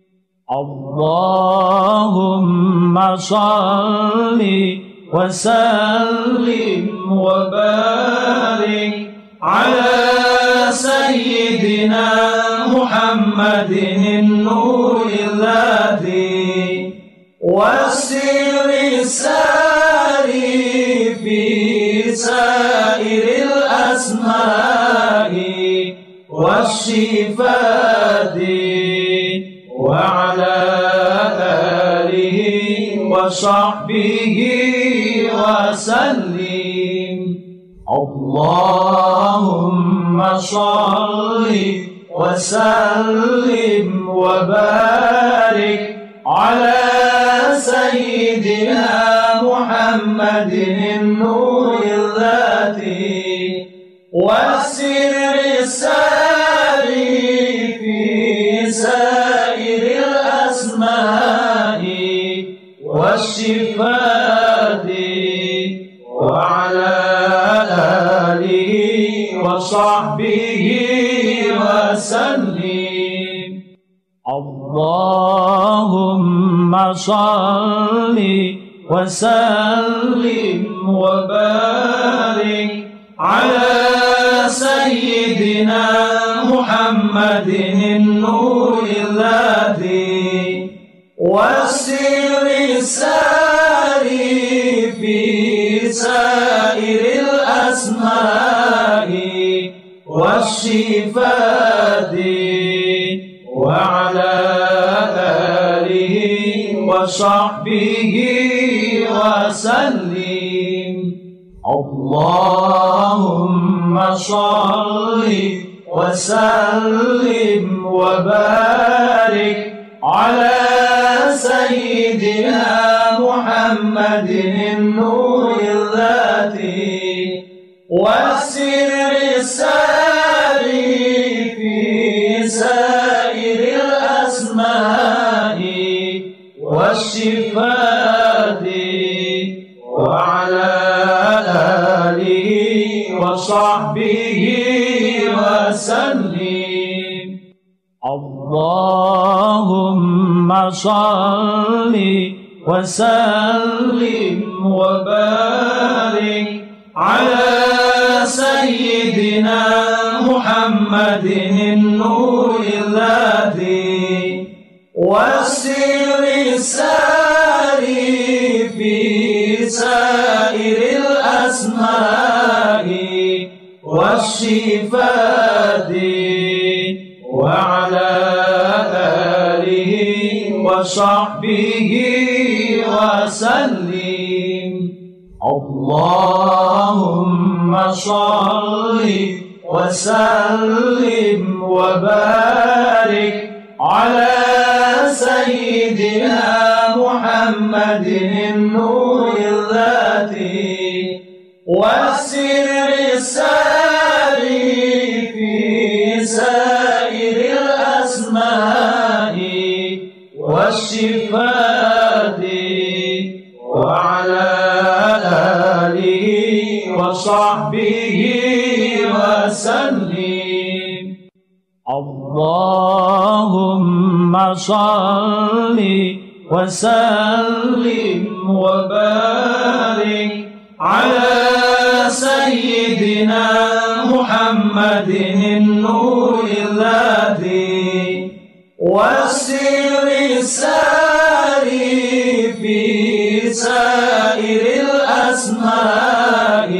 اللهم صل وسلم وبارك على سيدنا محمد النور الذي والسر الساري في سائر الأسماء والصفات وعلى آله وصحبه وسلم. اللهم صل وسلم وبارك على سيدنا محمد النور الذي والسر الساري في سائر الأسماء والصفات وعلى آله وصحبه وسلم. اللهم صل وسلم وبارك على سيدنا محمد النور الذي والسر الساري في سائر الأسماء والصفات وعلى آله وصحبه وسلم. اللهم صل وسلم وبارك على سيدنا محمد النور الذي والسر الساري في سائر الأسماء والصفات وعلى آله وصحبه وسلم. اللهم صل وسلم وبارك على سيدنا محمد النور الذي والسر الساري في سائر الأسماء والصفات وعلى آله وصحبه وسلم. اللهم صل وسلم وبارك على سيدنا محمد النور الذي والسر الساري في سائر الأسماء والصفات وعلى آله وصحبه وسلم. اللهم صل وسلم وبارك على سيدنا محمد النور الذي والسر الساري في سائر الأسماء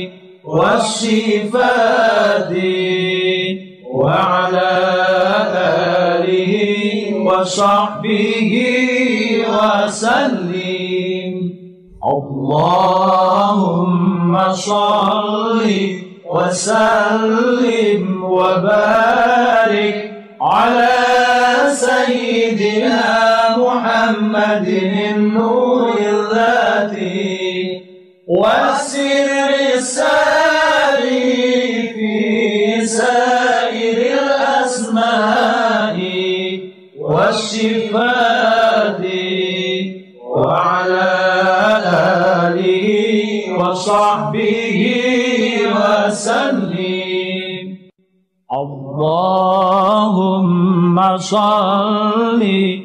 والصفات وعلى آله وصحبه وسلم. اللهم صل وسلم وبارك على سيدنا محمد النور الذي والسر الساري في سائر الأسماء والصفات وعلى آله وصحبه وسلم. اللهم صل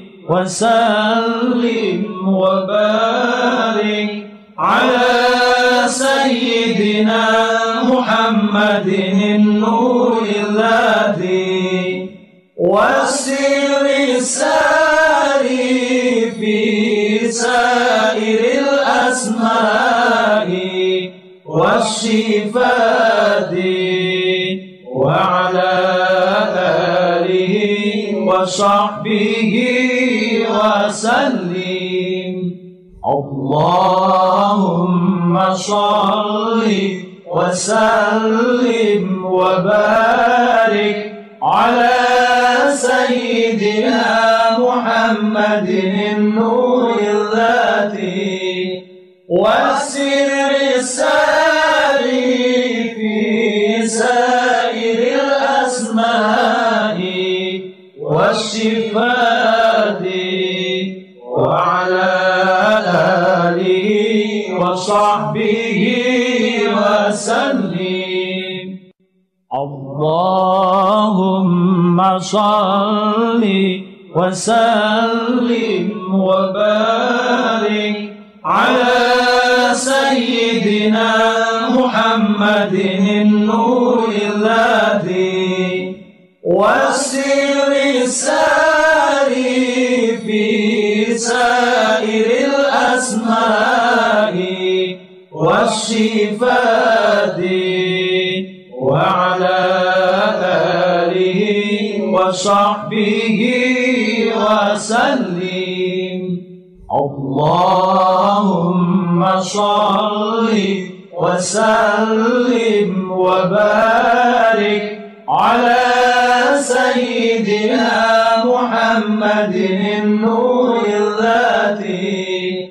وسلم وبارك على سيدنا محمد النور الذي والسر الساري في سائر الأسماء والصفات وعلى آله وصحبه وسلم. اللهم صل وسلم وبارك على سيدنا محمد النور الذي والسر الساري في سائر الأسماء والصفات وعلى آله وصحبه وسلم. اللهم صل وسلم وبارك على سيدنا محمد النور الذي والسر الساري في سائر الأسماء والصفات وعلى آله وصحبه وسلم. اللهم صل وسلم وبارك على سيدنا محمد النور الذي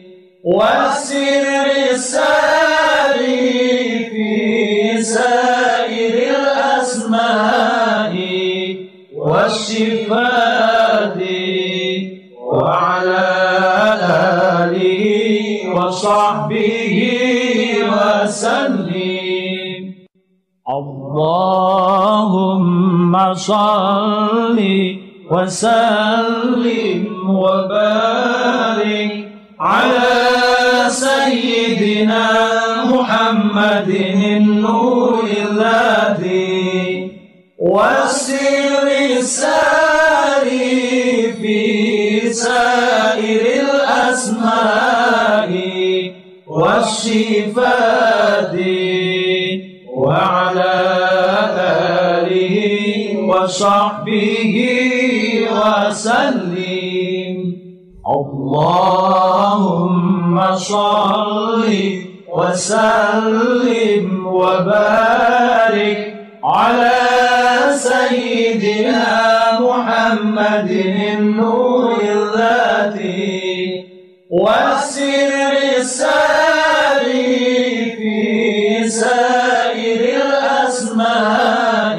والسر الساري في سائر الأسماء والصفات وعلى آله وصحبه وسلم. اللهم صل وسلم وبارك على سيدنا محمد النور الذي والسر الساري في سائر الأسماء والصفات وعلى آله وصحبه وسلم. اللهم صل وسلم وبارك على سيدنا محمد النور الذي والسر الساري في سائر الأسماء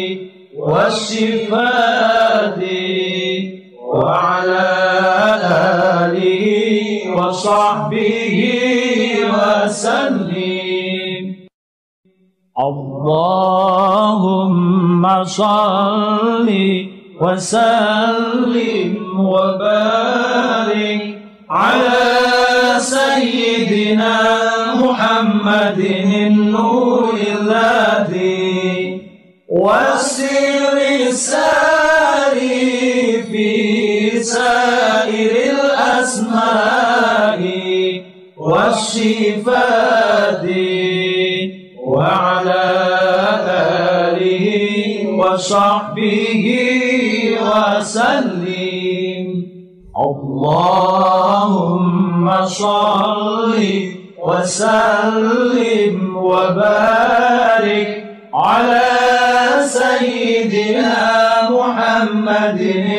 والصفات وعلى آله وصحبه وسلم. اللهم صل وسلم وبارك على سيدنا محمد النور الذي والسر الساري في سائر الأسماء والصفات وعلى آله وصحبه وسلم. اللهم صل وسلم وبارك على سيدنا محمد